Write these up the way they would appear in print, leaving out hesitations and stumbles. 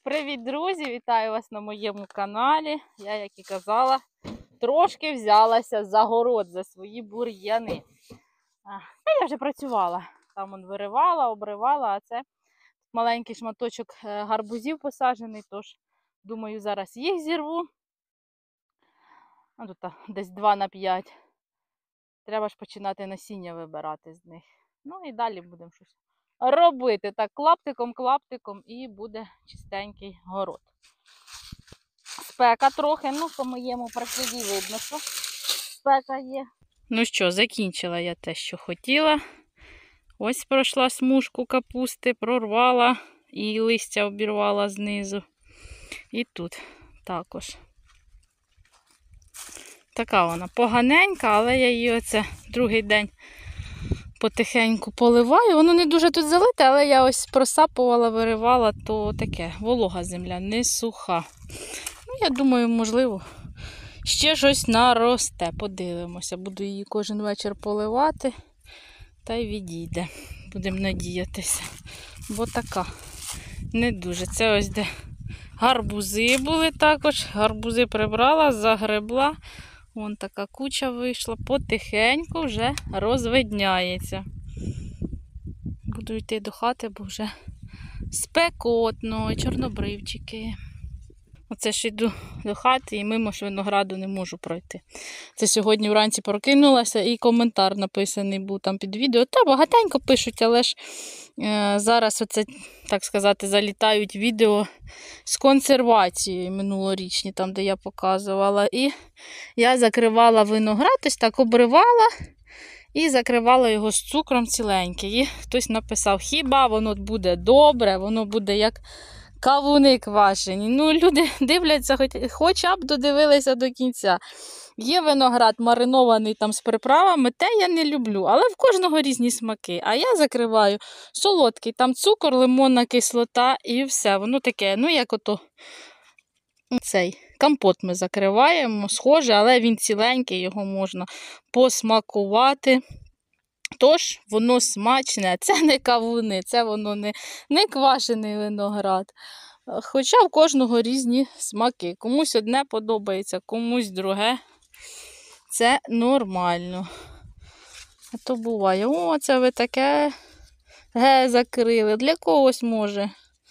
Привіт, друзі! Вітаю вас на моєму каналі. Я, як і казала, трошки взялася за город, за свої бур'яни. Я вже працювала. Там он виривала, обривала, а це маленький шматочок гарбузів посаджений, тож, думаю, зараз їх зірву. Тут десь 2 на 5. Треба ж починати насіння вибирати з них. Ну і далі будемо щось робити так клаптиком і буде чистенький город. Спека трохи, по моєму прикладі видно, що спека є. Ну що, закінчила я те, що хотіла. Ось пройшла смужку капусти, прорвала і листя обірвала знизу. І тут також. Така вона поганенька, але я її оце другий день потихеньку поливаю. Воно не дуже тут залите, але я ось просапувала, виривала, то таке, волога земля, не суха. Я думаю, можливо, ще щось наросте. Подивимося. Буду її кожен вечір поливати, та й відійде. Будемо надіятися. Бо така не дуже. Це ось де гарбузи були також. Гарбузи прибрала, загребла. Вон така куча вийшла. Потихеньку вже розвидняється. Буду йти до хати, бо вже спекотно, і чорнобривчики. Оце ж йду до хати і мимо ж винограду не можу пройти. Це сьогодні вранці прокинулася і коментар написаний був там під відео. Та багатенько пишуть, але ж зараз оце, так сказати, залітають відео з консервацією минулорічні, там де я показувала. І я закривала виноград, ось так обривала і закривала його з цукром ціленький. І хтось написав, хіба воно буде добре, воно буде як кавуни квашені. Люди дивляться, хоча б додивилися до кінця. Є виноград маринований там з приправами, те я не люблю, але в кожного різні смаки. А я закриваю солодкий, там цукор, лимонна кислота і все. Воно таке, як ото цей компот ми закриваємо, схоже, але він ціленький, його можна посмакувати. Тож, воно смачне, це не кавуни, це воно не квашений виноград. Хоча в кожного різні смаки. Комусь одне подобається, комусь друге. Це нормально. А то буває, це ви таке закрили. Для когось може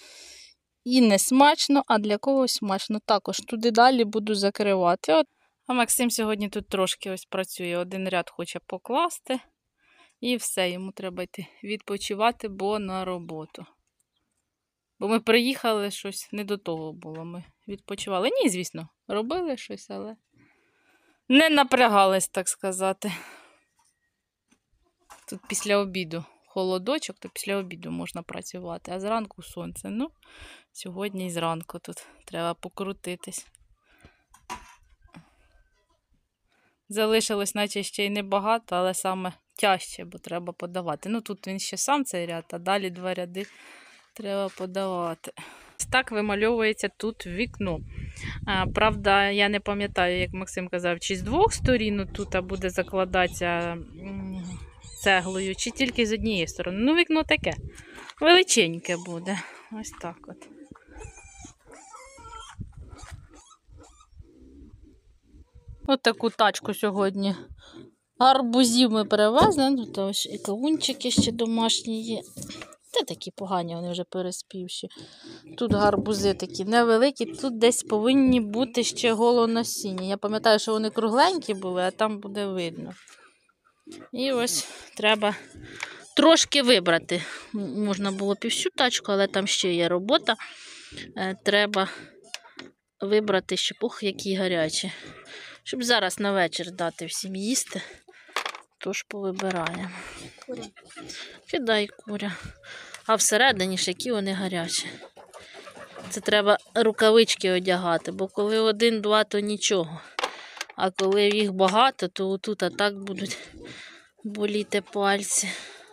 і не смачно, а для когось смачно. Також туди далі буду закривати. А Максим сьогодні тут трошки ось працює. Один ряд хоче покласти. І все, йому треба йти відпочивати, бо на роботу. Бо ми приїхали, щось не до того було. Ми відпочивали. Ні, звісно, робили щось, але не напрягались, так сказати. Тут після обіду холодочок, то після обіду можна працювати. А зранку сонце. Сьогодні і зранку тут треба покрутитись. Залишилось, наче ще й небагато, але саме тяжче, бо треба подавати. Тут він ще сам цей ряд, а далі 2 ряди треба подавати. Ось так вимальовується тут вікно. Правда, я не пам'ятаю, як Максим казав, чи з 2 сторін тут буде закладатися цеглою, чи тільки з однієї сторони. Вікно таке величеньке буде. Ось так от. Ось таку тачку сьогодні гарбузів ми привезли. Тут ось і кавунчики ще домашні є. Та такі погані, вони вже переспівші. Тут гарбузи такі невеликі, тут десь повинні бути ще голонасіння. Я пам'ятаю, що вони кругленькі були, а там буде видно. І ось треба трошки вибрати. Можна було всю тачку, але там ще є робота. Треба вибрати, щоб, які гарячі. Щоб зараз на вечір дати всім їсти. Тож повибираємо. Куря. Кидай куря. А всередині ж які вони гарячі. Це треба рукавички одягати, бо коли 1-2, то нічого. А коли їх багато, то отут так будуть боліти пальці.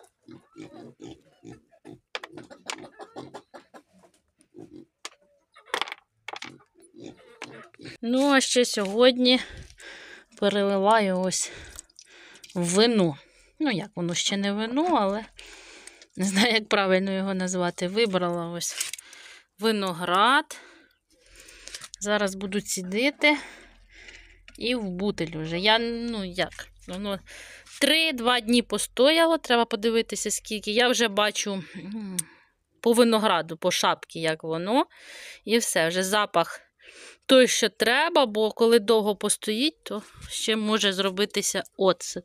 А ще сьогодні переливаю ось вино. Як воно ще не вино, але не знаю, як правильно його назвати. Вибрала ось виноград. Зараз буду цідити і в бутиль вже. Я, воно 3-2 дні постояло, треба подивитися скільки. Я вже бачу по винограду, по шапці, як воно. І все, вже запах той, що треба, бо коли довго постоїть, то ще може зробитися оцет.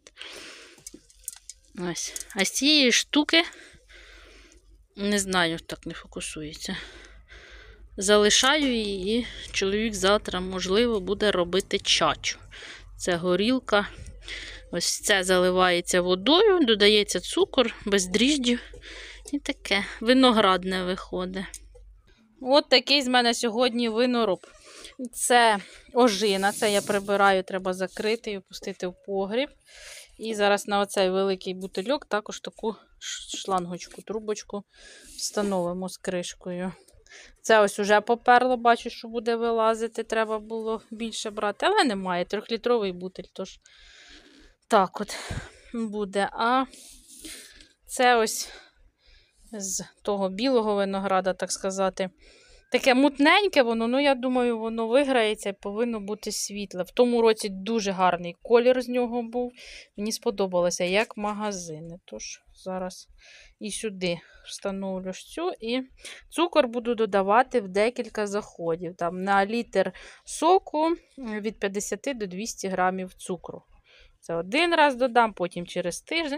Ось. А з цієї штуки, не знаю, так не фокусується. Залишаю її, і чоловік завтра, можливо, буде робити чачу. Це горілка. Ось це заливається водою, додається цукор, без дріжджів. І таке виноградне виходить. От такий з мене сьогодні винороб. Це ожина, це я прибираю, треба закрити і опустити в погріб. І зараз на оцей великий бутильок також таку шлангочку, трубочку встановимо з кришкою. Це ось уже поперло, бачу, що буде вилазити, треба було більше брати, але немає, 3-літровий бутиль, тож так от буде. А це ось з того білого винограда, так сказати, таке мутненьке воно, я думаю, воно виграється і повинно бути світле. В тому році дуже гарний колір з нього був. Мені сподобалося, як магазини. Тож зараз і сюди встановлю цю. І цукор буду додавати в декілька заходів. Там на літр соку від 50 до 200 грамів цукру. Це один раз додам, потім через тиждень.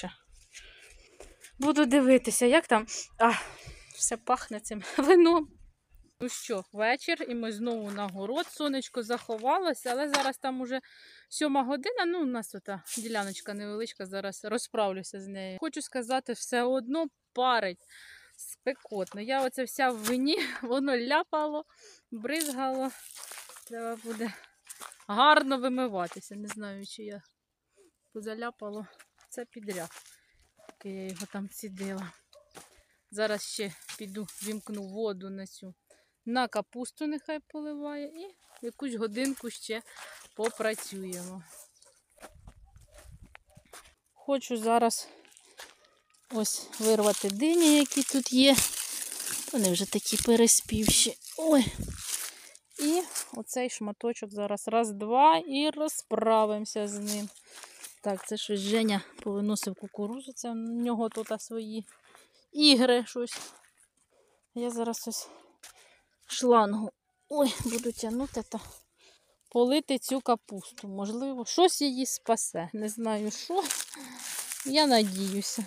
Буду дивитися, як там все пахне цим вином. Ну що, вечір, і ми знову на город. Сонечко заховалося, але зараз там уже 7 година. У нас тут діляночка невеличка, зараз розправлюся з нею. Хочу сказати, все одно парить спекотно. Я оце вся в вині, воно ляпало, бризгало. Треба буде гарно вимиватися. Не знаю, чи я позаляпало це підряд, поки я його там цідила. Зараз ще піду, вімкну воду на капусту нехай поливає і якусь годинку ще попрацюємо. Хочу зараз ось вирвати дині, які тут є. Вони вже такі переспівші. Ой. І оцей шматочок зараз раз-два і розправимося з ним. Так, це щось Женя повиносив кукурудзу, це в нього тут свої ігри щось. Я зараз ось шлангу буду тягнути та полити цю капусту. Можливо, щось її спасе. Не знаю що. Я надіюся.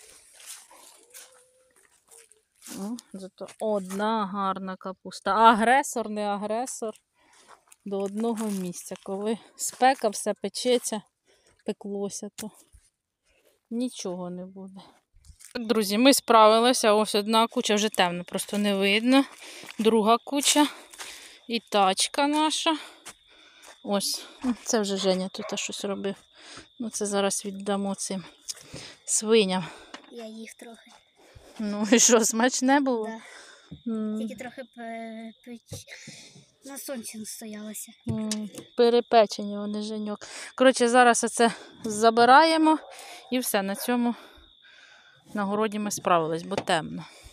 Зато одна гарна капуста. Агресор, не агресор. До одного місця. Коли спека, все печеться, пеклося, то нічого не буде. Друзі, ми справилися. Ось одна куча, вже темно, просто не видно. Друга куча. І тачка наша. Ось, це вже Женя тут щось робив. Це зараз віддамо цим свиням. Я їх трохи. Ну і що, смачне було? Да. Тільки трохи на сонці настоялося. Перепечені вони, Женьок. Коротше, зараз оце забираємо і все, на цьому на городі ми справились, бо темно.